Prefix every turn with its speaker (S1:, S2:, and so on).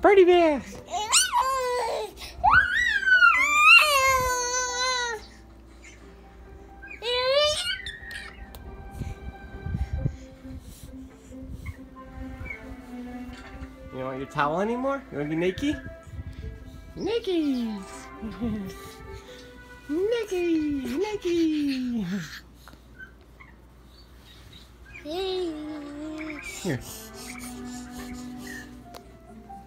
S1: Birdie bear. You don't want your towel anymore? You want to be naked? Naked! Naked! Naked! Here.